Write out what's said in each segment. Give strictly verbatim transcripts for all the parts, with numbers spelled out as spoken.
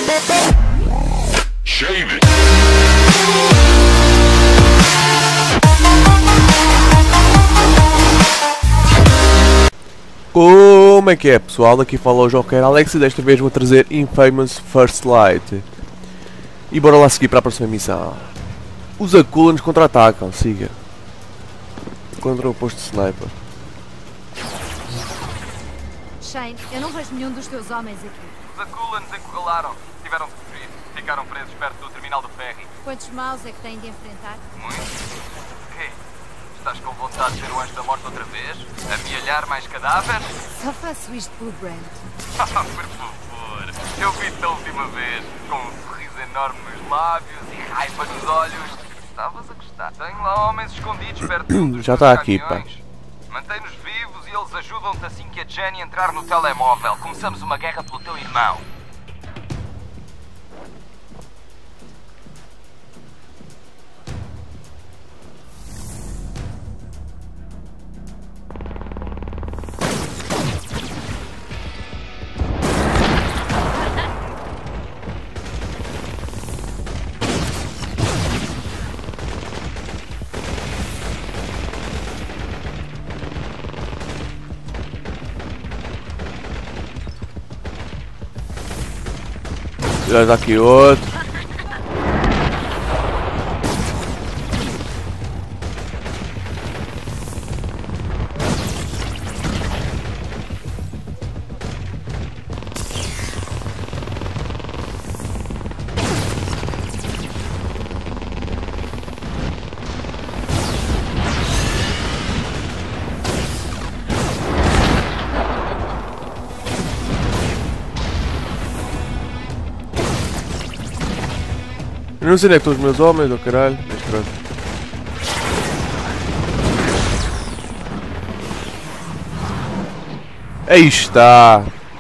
Shave it. Como é que é, pessoal? Aqui fala o Joker Alex e desta vez vou trazer Infamous First Light. E bora lá seguir para a próxima missão. Os Akulans contra-atacam, siga. Contra o posto de sniper. Shane, eu não vejo nenhum dos teus homens aqui. Os Akulans encurralaram, tiveram de fugir. Ficaram presos perto do terminal do ferry. Quantos maus é que têm de enfrentar? Muitos? Ei, estás com vontade de ver o anjo da morte outra vez? Amealhar mais cadáveres? Só faço isto pelo Brent. Por favor, eu vi-te a última vez, com um sorriso enorme nos lábios e raiva nos olhos. Estavas a gostar. Tenho lá homens escondidos perto dos Já está aqui, pá. Mantém-nos vivos e eles ajudam-te assim que a Jenny entrar no telemóvel. Começamos uma guerra pelo teu irmão. Já está aqui outro. Eu não sei onde é que estão os meus homens, oh caralho. Mas pronto. Aí está.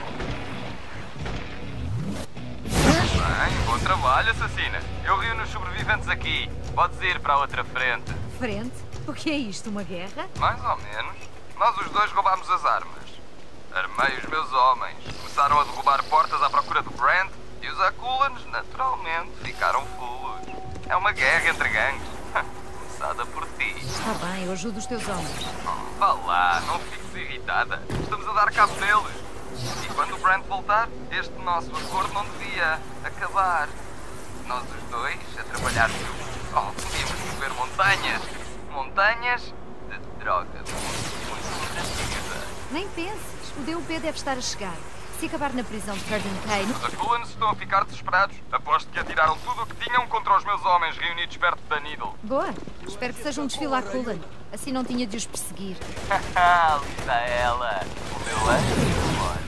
Bem, bom trabalho, assassina. Eu reúno os sobreviventes aqui. Podes ir para a outra frente. Frente? O que é isto, uma guerra? Mais ou menos. Nós os dois roubámos as armas. Armei os meus homens. Começaram a derrubar portas à procura do Brent. E os Akulans, naturalmente, ficaram fulos. É uma guerra entre gangues. Começada por ti. Está bem, eu ajudo os teus homens. Oh, vá lá, não fiques irritada. Estamos a dar cabo deles. E quando o Brent voltar, este nosso acordo não devia acabar. Nós os dois, a trabalhar juntos. Oh, podíamos mover montanhas. Montanhas de droga. Muito negativa. Nem penses, o D U P deve estar a chegar. Se acabar na prisão de Cardin Kane... Os Akulans estão a ficar desesperados. Aposto que atiraram tudo o que tinham contra os meus homens reunidos perto da Needle. Boa, espero que seja um desfile à Kulan. Assim não tinha de os perseguir. Haha, ali está ela. O meu anjo de morte.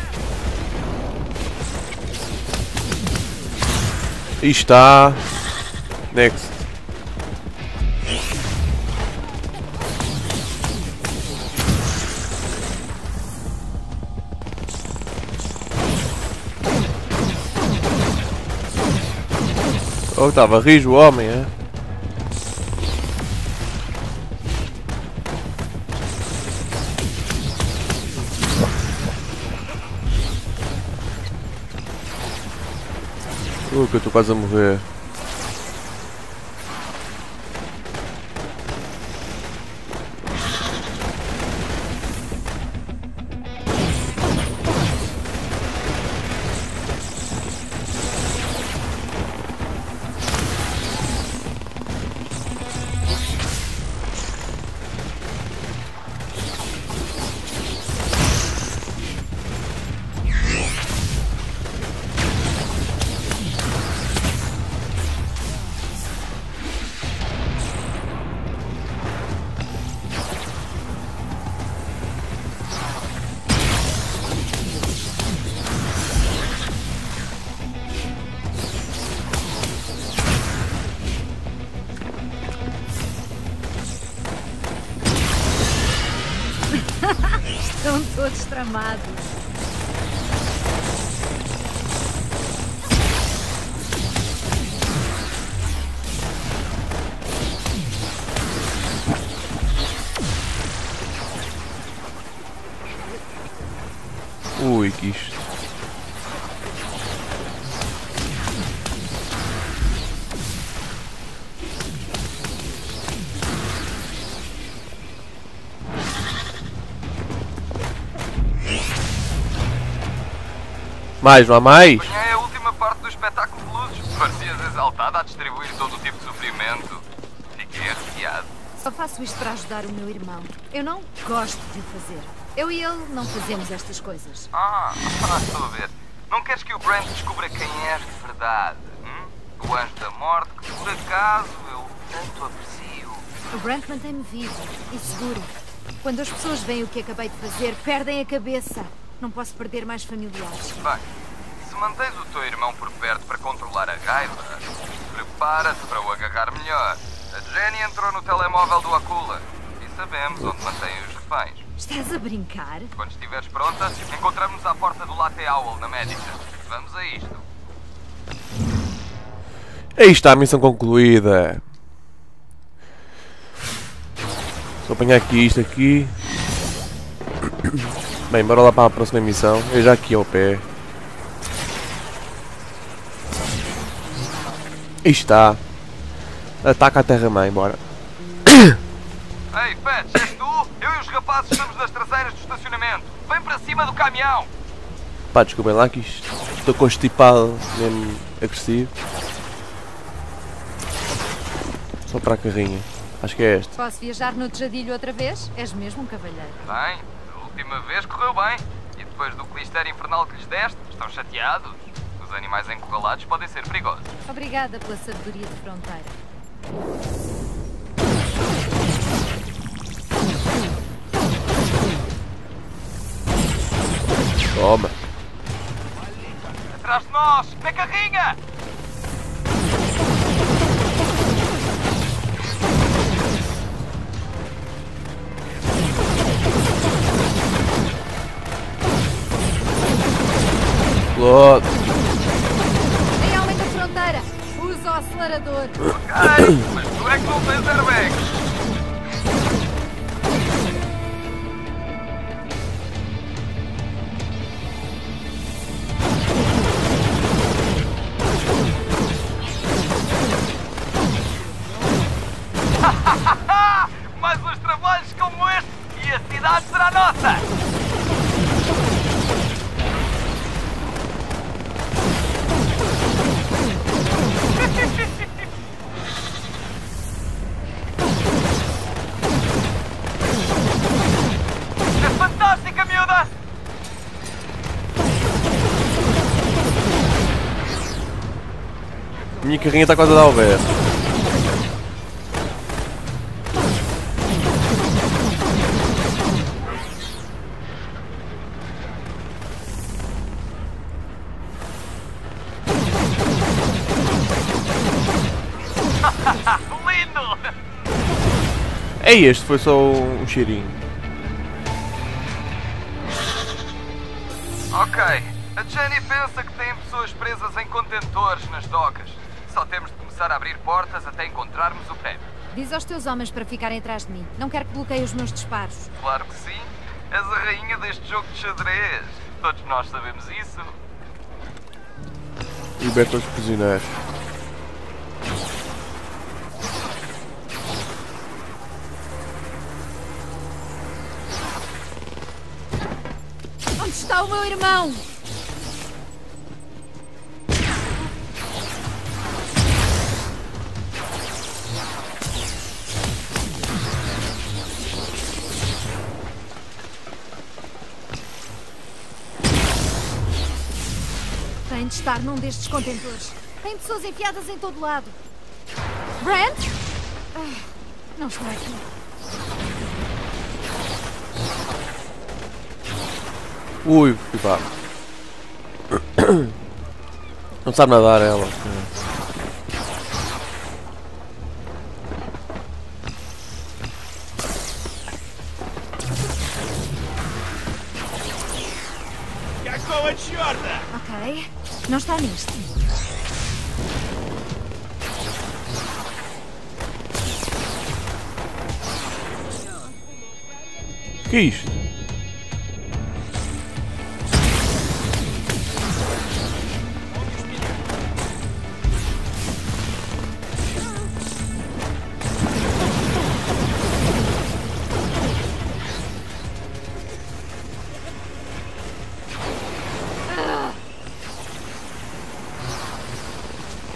Aí está. Next. Oh, estava rijo o homem, é? Uh, que eu estou quase a morrer. Estão todos tramados. Ui, que isto. Mais, não há mais? Apanhei a última parte do espetáculo de luzes. Parecias exaltada a distribuir todo o tipo de sofrimento. Fiquei arrepiado. Só faço isto para ajudar o meu irmão. Eu não gosto de o fazer. Eu e ele não fazemos estas coisas. Ah, ah, estou a ver. Não queres que o Brent descubra quem és de verdade? Hum? O anjo da morte que, por acaso, eu tanto aprecio. O Brent mantém-me vivo e seguro. Quando as pessoas veem o que acabei de fazer, perdem a cabeça. Não posso perder mais familiares. Bem, se mantens o teu irmão por perto para controlar a raiva, prepara-te para o agarrar melhor. A Jenny entrou no telemóvel do Akula e sabemos onde mantém os reféns. Estás a brincar? Quando estiveres pronta, encontramos-nos à porta do Latte Owl, na Médica. Vamos a isto. Aí está a missão concluída. Só apanhar aqui isto aqui. Bem, bora lá para a próxima missão. Eu já aqui ao pé. Aí está. Ataca a Terra-mãe, bora. Ei, Fetch, és tu? Eu e os rapazes estamos nas traseiras do estacionamento. Vem para cima do caminhão. Pá, desculpem lá que isto, estou constipado, mesmo agressivo. Só para a carrinha. Acho que é este. Posso viajar no tejadilho outra vez? És mesmo um cavalheiro. Bem, a última vez correu bem. E depois do clister infernal que lhes deste, estão chateados. Os animais encurralados podem ser perigosos. Obrigada pela sabedoria de fronteira. Toma. Atrás de nós! Na carrinha! Logo. Ei, homem da fronteira! Usa o acelerador! Ok, mas tu é que não tens airbags! Mais uns trabalhos como este e a cidade será nossa! É fantástica, miúda! Minha carrinha está quase a dar ao ver. Lindo! Ei, este foi só um cheirinho. Ok, a Jenny pensa que tem pessoas presas em contentores nas docas. Só temos de começar a abrir portas até encontrarmos o prémio. Diz aos teus homens para ficarem atrás de mim. Não quero que bloqueiem os meus disparos. Claro que sim. És a rainha deste jogo de xadrez. Todos nós sabemos isso. Liberta os prisioneiros. Onde está o meu irmão? Tem de estar num destes contentores. Tem pessoas enfiadas em todo lado. Brent? Ah, não está aqui. Ui, pá. Não sabe nadar ela. Ok, não está neste. Que é isto?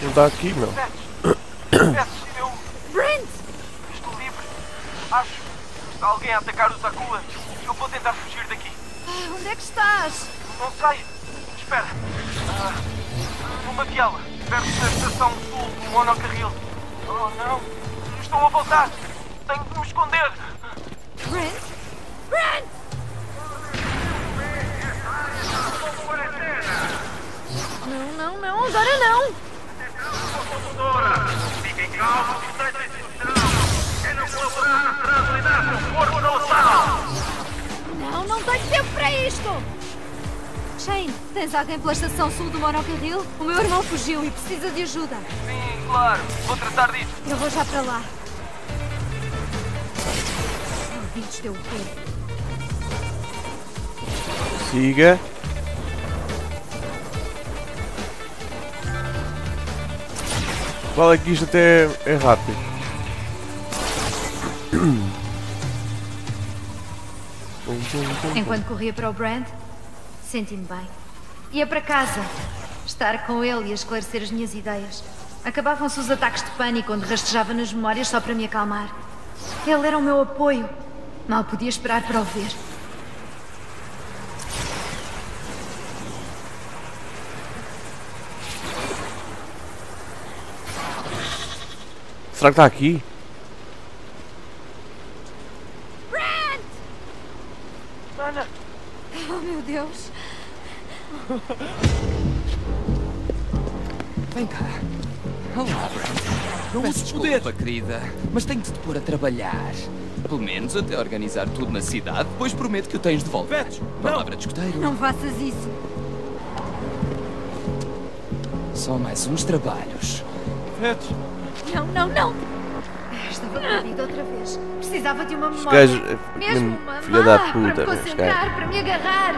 Não está aqui, meu. Pets, eu Brent! estou livre. Acho que está alguém a atacar os Akulas. Eu vou tentar fugir daqui. Ah, onde é que estás? Não sei. Espera. Ah, numa biela, perto da estação sul do monocarril. Oh, não. Estou a voltar. Tenho de me esconder. Brent? Brent! Não, não, não, agora não! Fiquem calmos e prestem atenção. É não colaborar na tranquilidade do corpo da sala. Não, não tenho tempo para isto! Shane, tens alguém pela estação sul do monocarril? O meu irmão fugiu e precisa de ajuda. Sim, claro. Vou tratar disso. Eu vou já para lá. Malditos deu o pé. Siga. Vale que isto até é rápido. Enquanto corria para o Brand, senti-me bem. Ia para casa. Estar com ele e esclarecer as minhas ideias. Acabavam-se os ataques de pânico onde rastejava nas memórias só para me acalmar. Ele era o meu apoio. Mal podia esperar para o ver. Será que está aqui? Brand! Ana, Oh, meu Deus. Vem cá. Olá, Brent. Não uses desculpa, querida, mas tenho de te pôr a trabalhar. Pelo menos até organizar tudo na cidade, depois prometo que o tens de volta. Pets, Palavra de escuteiro. Não faças isso. Só mais uns trabalhos. Pets. Não, não, não! Estava perdida outra vez. Precisava de uma Os memória. gajos, é Mesmo mesmo uma filha da má, puta, para me meu, os concentrar, para me agarrar.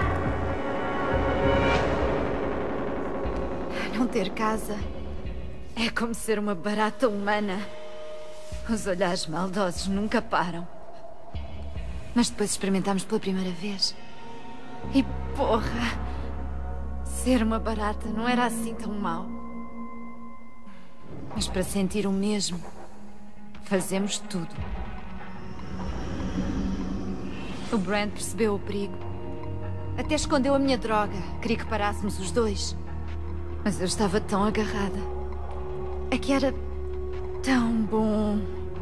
Não ter casa é como ser uma barata humana. Os olhares maldosos nunca param. Mas depois experimentámos pela primeira vez. E porra! Ser uma barata não era assim tão mau. Mas para sentir o mesmo, fazemos tudo. O Brand percebeu o perigo. Até escondeu a minha droga. Queria que parássemos os dois. Mas eu estava tão agarrada. É que era tão bom.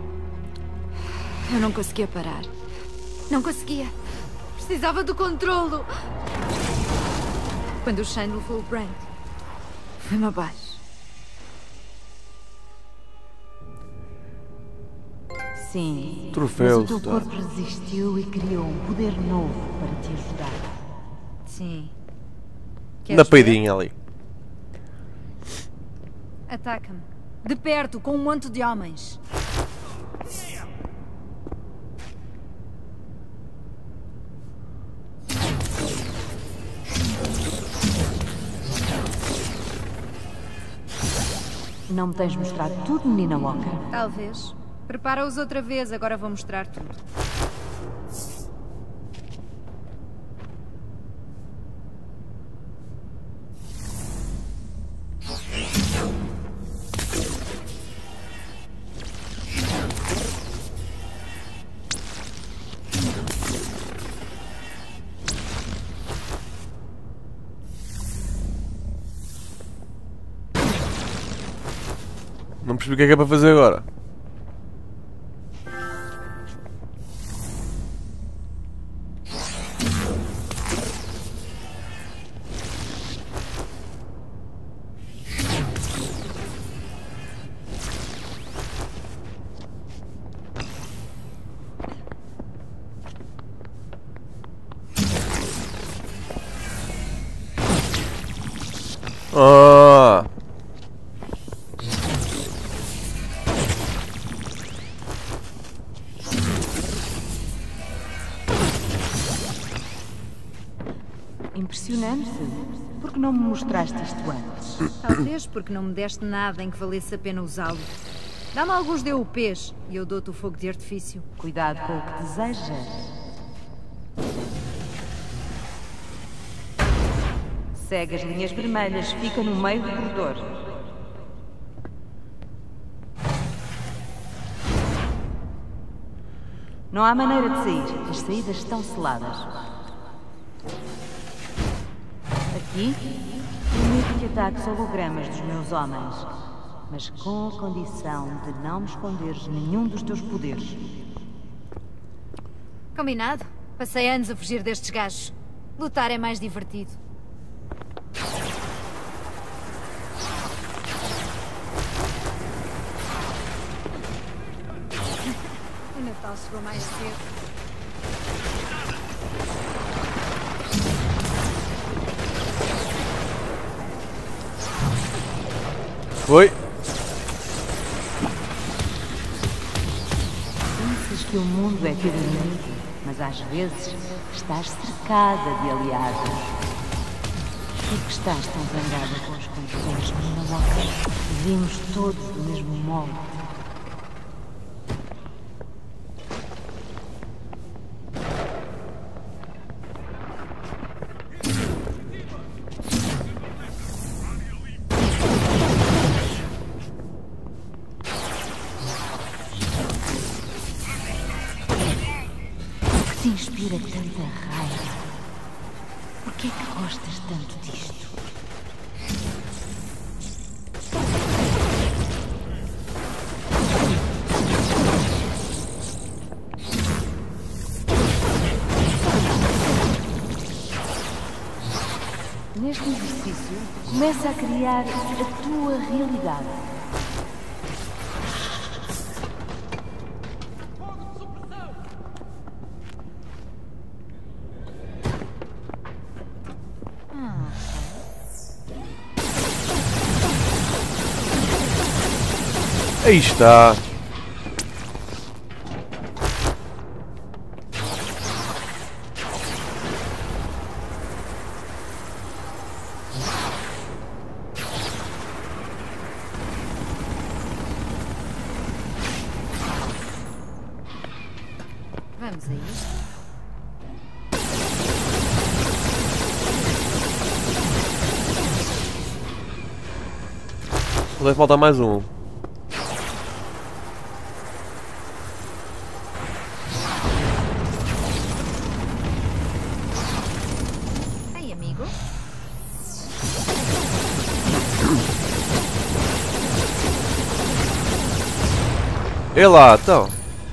Eu não conseguia parar. Não conseguia. Precisava do controlo. Quando o Shane levou o Brand, foi-me abaixo. Sim, Troféu, mas o teu tá. corpo resistiu e criou um poder novo para te ajudar. Sim. Na peidinha ali. Ataca-me. De perto, com um monte de homens. Não me tens mostrado tudo, menina Walker? Talvez. Prepara-os outra vez, agora vou mostrar tudo. Não percebi o que é que é para fazer agora. Ah! Impressionante. Por que não me mostraste isto antes? Talvez porque não me deste nada em que valesse a pena usá-lo. Dá-me alguns D U Ps e eu dou-te o fogo de artifício. Cuidado com o que desejas. Segue as linhas vermelhas, fica no meio do corredor. Não há maneira de sair. As saídas estão seladas. Aqui, prometo que ataques hologramas dos meus homens, mas com a condição de não me esconderes nenhum dos teus poderes. Combinado. Passei anos a fugir destes gajos. Lutar é mais divertido. O Natal chegou mais cedo. Foi. Pensas que o mundo é teu inimigo, mas às vezes estás cercada de aliados. Por que estás tão zangada com as condições de Maloca? Vimos todos do mesmo molde. Te inspira tanta raiva? Por que é que gostas tanto disto? Neste exercício, começa a criar a tua realidade. Aí está. Vamos a isto. Deve faltar mais um. Ei, amigo. E lá, então.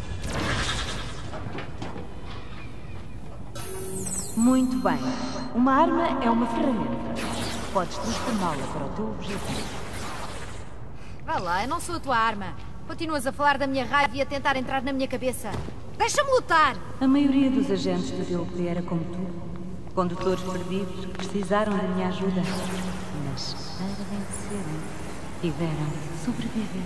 Muito bem. Uma arma é uma ferramenta. Podes transformá-la para o teu objetivo. Vá lá, eu não sou a tua arma. Continuas a falar da minha raiva e a tentar entrar na minha cabeça. Deixa-me lutar! A maioria dos agentes do D O P era como tu. Condutores perdidos que precisaram da minha ajuda. Mas, para vencerem, tiveram de sobreviver.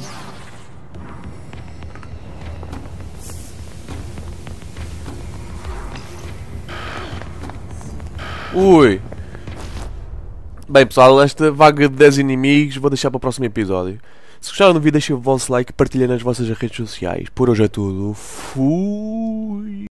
Ui. Bem pessoal, esta vaga de dez inimigos vou deixar para o próximo episódio. Se gostaram do vídeo, deixem o vosso like e partilhem nas vossas redes sociais. Por hoje é tudo. Fui.